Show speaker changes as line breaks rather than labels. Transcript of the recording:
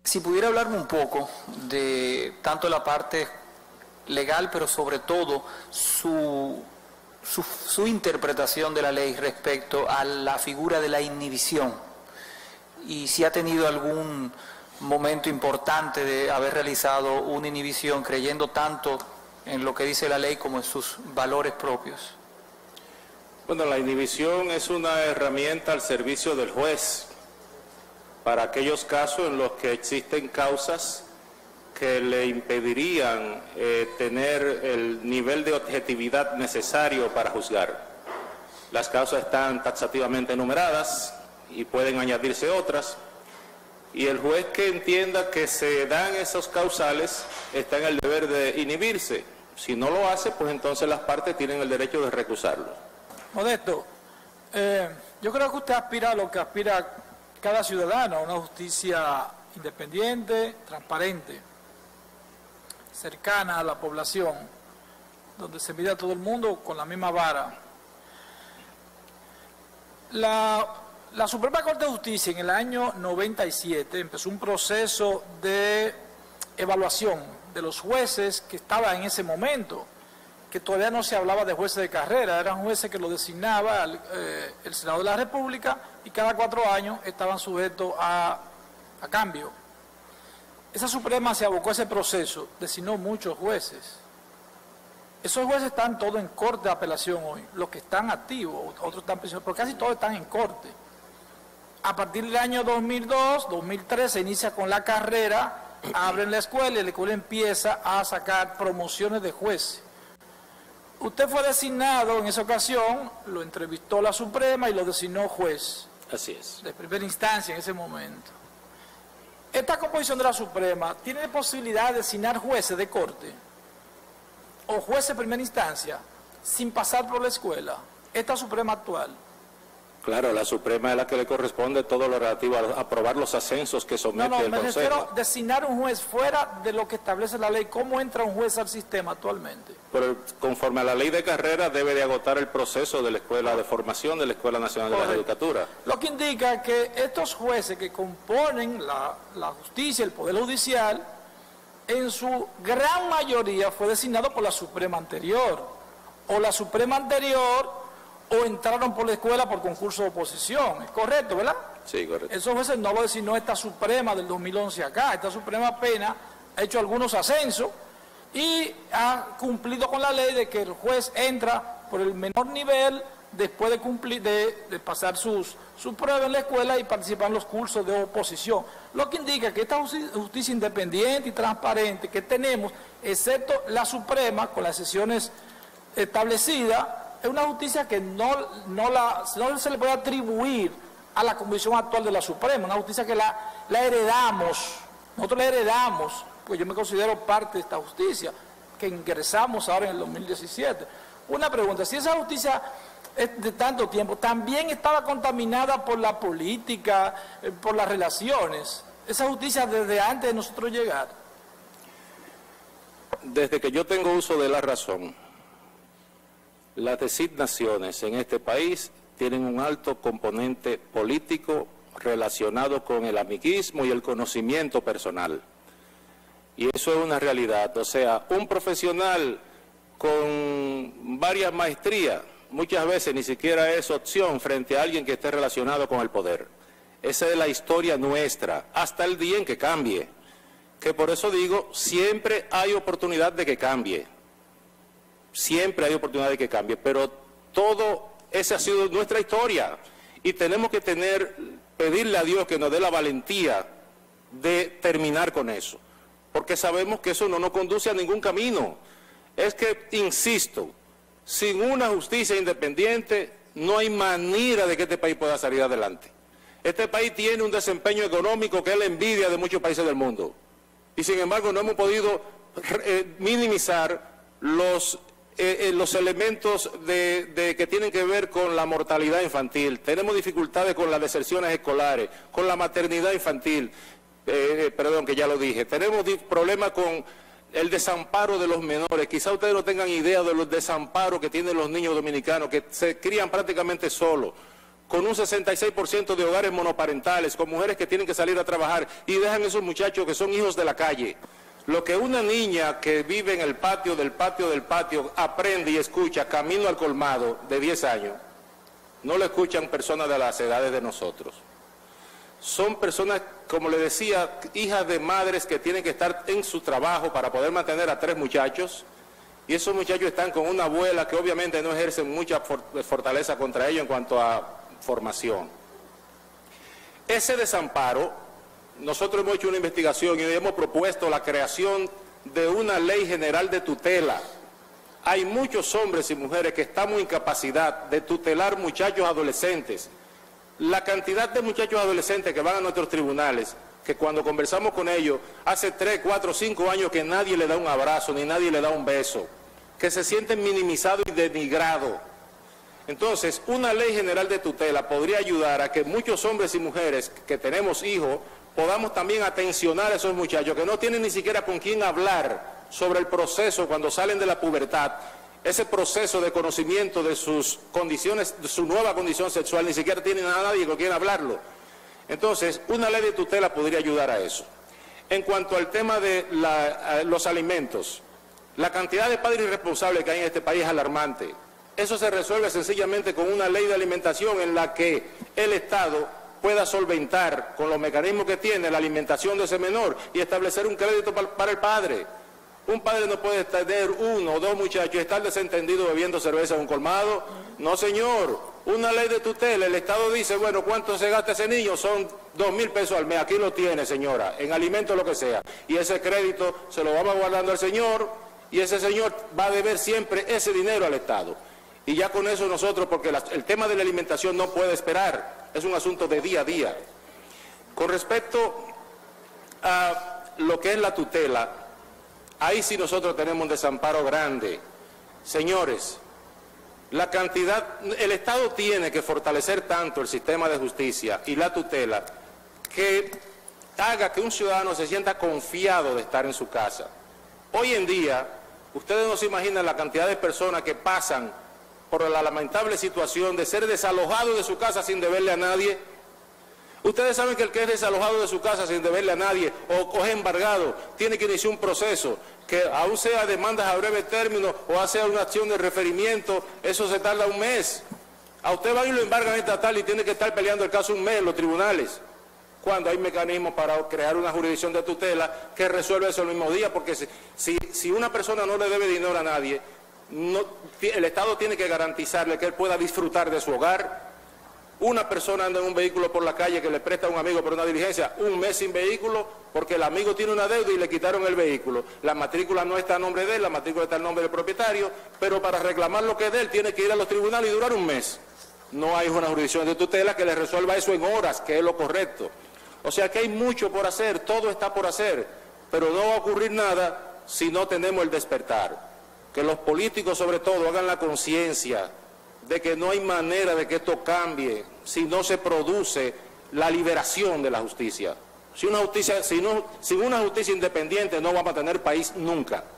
Si pudiera hablarme un poco de tanto la parte legal, pero sobre todo su interpretación de la ley respecto a la figura de la inhibición, y si ha tenido algún momento importante de haber realizado una inhibición creyendo tanto en lo que dice la ley como en sus valores propios.
Bueno, la inhibición es una herramienta al servicio del juez para aquellos casos en los que existen causas que le impedirían tener el nivel de objetividad necesario para juzgar. Las causas están taxativamente enumeradas y pueden añadirse otras, y el juez que entienda que se dan esos causales está en el deber de inhibirse. Si no lo hace, pues entonces las partes tienen el derecho de recusarlo.
Modesto, yo creo que usted aspira a lo que aspira cada ciudadano, a una justicia independiente, transparente, cercana a la población, donde se mira a todo el mundo con la misma vara. La Suprema Corte de Justicia en el año 97 empezó un proceso de evaluación de los jueces que estaban en ese momento, que todavía no se hablaba de jueces de carrera, eran jueces que lo designaba el Senado de la República y cada 4 años estaban sujetos a cambio. Esa Suprema se abocó a ese proceso, designó muchos jueces. Esos jueces están todos en corte de apelación hoy, los que están activos, otros están prisioneros, pero casi todos están en corte. A partir del año 2002, 2003 se inicia con la carrera, abren la escuela y la escuela empieza a sacar promociones de jueces. Usted fue designado en esa ocasión, lo entrevistó la Suprema y lo designó juez.
Así es.
De primera instancia en ese momento. Esta composición de la Suprema tiene posibilidad de designar jueces de corte o jueces de primera instancia sin pasar por la escuela. Esta Suprema actual.
Claro, la Suprema es la que le corresponde todo lo relativo a aprobar los ascensos que somete el Consejo.
Me refiero a designar un juez fuera de lo que establece la ley. ¿Cómo entra un juez al sistema actualmente?
Pero conforme a la ley de carrera debe de agotar el proceso de la Escuela de Formación de la Escuela Nacional de la Judicatura.
Lo que indica que estos jueces que componen la justicia, el Poder Judicial, en su gran mayoría fue designado por la Suprema anterior. O la Suprema anterior o entraron por la escuela por concurso de oposición. ¿Es correcto, verdad?
Sí, correcto.
Esos jueces no lo designó esta Suprema del 2011 acá. Esta Suprema apenas ha hecho algunos ascensos y ha cumplido con la ley de que el juez entra por el menor nivel después de cumplir, de pasar sus pruebas en la escuela y participar en los cursos de oposición. Lo que indica que esta justicia independiente y transparente que tenemos, excepto la Suprema, con las sesiones establecidas, es una justicia que no se le puede atribuir a la comisión actual de la Suprema, una justicia que la heredamos, nosotros la heredamos, pues yo me considero parte de esta justicia, que ingresamos ahora en el 2017. Una pregunta, si esa justicia es de tanto tiempo, también estaba contaminada por la política, por las relaciones, esa justicia desde antes de nosotros llegar.
Desde que yo tengo uso de la razón, las designaciones en este país tienen un alto componente político relacionado con el amiguismo y el conocimiento personal. Y eso es una realidad. O sea, un profesional con varias maestrías muchas veces ni siquiera es opción frente a alguien que esté relacionado con el poder. Esa es la historia nuestra, hasta el día en que cambie. Que por eso digo, siempre hay oportunidad de que cambie. Siempre hay oportunidad de que cambie, pero todo esa ha sido nuestra historia y tenemos que pedirle a Dios que nos dé la valentía de terminar con eso, porque sabemos que eso no nos conduce a ningún camino. Es que, insisto, sin una justicia independiente no hay manera de que este país pueda salir adelante. Este país tiene un desempeño económico que es la envidia de muchos países del mundo y sin embargo no hemos podido minimizar los elementos que tienen que ver con la mortalidad infantil. Tenemos dificultades con las deserciones escolares, con la maternidad infantil, perdón, que ya lo dije. Tenemos problemas con el desamparo de los menores. Quizá ustedes no tengan idea de los desamparos que tienen los niños dominicanos, que se crían prácticamente solos, con un 66% de hogares monoparentales, con mujeres que tienen que salir a trabajar y dejan esos muchachos que son hijos de la calle. Lo que una niña que vive en el patio del patio aprende y escucha camino al colmado de 10 años, no lo escuchan personas de las edades de nosotros. Son personas, como le decía, hijas de madres que tienen que estar en su trabajo para poder mantener a 3 muchachos, y esos muchachos están con una abuela que obviamente no ejerce mucha fortaleza contra ellos en cuanto a formación. Ese desamparo, nosotros hemos hecho una investigación y hemos propuesto la creación de una ley general de tutela. Hay muchos hombres y mujeres que estamos en incapacidad de tutelar muchachos adolescentes. La cantidad de muchachos adolescentes que van a nuestros tribunales, que cuando conversamos con ellos, hace 3, 4, 5 años que nadie le da un abrazo, ni nadie le da un beso, que se sienten minimizados y denigrados. Entonces, una ley general de tutela podría ayudar a que muchos hombres y mujeres que tenemos hijos, podamos también atencionar a esos muchachos que no tienen ni siquiera con quién hablar sobre el proceso cuando salen de la pubertad, ese proceso de conocimiento de sus condiciones, de su nueva condición sexual, ni siquiera tienen a nadie con quien hablarlo. Entonces, una ley de tutela podría ayudar a eso. En cuanto al tema de los alimentos, la cantidad de padres irresponsables que hay en este país es alarmante. Eso se resuelve sencillamente con una ley de alimentación en la que el Estado pueda solventar con los mecanismos que tiene la alimentación de ese menor y establecer un crédito para el padre. Un padre no puede tener 1 o 2 muchachos y estar desentendido bebiendo cerveza en un colmado. No, señor. Una ley de tutela, el Estado dice, bueno, ¿cuánto se gasta ese niño? Son 2.000 pesos al mes. Aquí lo tiene, señora, en alimentos, lo que sea. Y ese crédito se lo vamos guardando al señor y ese señor va a deber siempre ese dinero al Estado. Y ya con eso nosotros, porque el tema de la alimentación no puede esperar, es un asunto de día a día. Con respecto a lo que es la tutela, ahí sí nosotros tenemos un desamparo grande. Señores, la cantidad, el Estado tiene que fortalecer tanto el sistema de justicia y la tutela que haga que un ciudadano se sienta confiado de estar en su casa. Hoy en día, ustedes no se imaginan la cantidad de personas que pasan por la lamentable situación de ser desalojado de su casa sin deberle a nadie. Ustedes saben que el que es desalojado de su casa sin deberle a nadie o es embargado, tiene que iniciar un proceso que aún sea demandas a breve término o sea una acción de referimiento, eso se tarda un mes. A usted va y lo embargan estatal y tiene que estar peleando el caso un mes en los tribunales, cuando hay mecanismos para crear una jurisdicción de tutela que resuelve eso el mismo día, porque si una persona no le debe dinero a nadie, el Estado tiene que garantizarle que él pueda disfrutar de su hogar. Una persona anda en un vehículo por la calle que le presta a un amigo por una diligencia, un mes sin vehículo porque el amigo tiene una deuda y le quitaron el vehículo. La matrícula no está a nombre de él, la matrícula está a nombre del propietario, pero para reclamar lo que es de él tiene que ir a los tribunales y durar un mes. No hay una jurisdicción de tutela que le resuelva eso en horas, que es lo correcto. O sea que hay mucho por hacer, todo está por hacer, pero no va a ocurrir nada si no tenemos el despertar. Que los políticos sobre todo hagan la conciencia de que no hay manera de que esto cambie si no se produce la liberación de la justicia. Sin una justicia independiente no vamos a tener país nunca.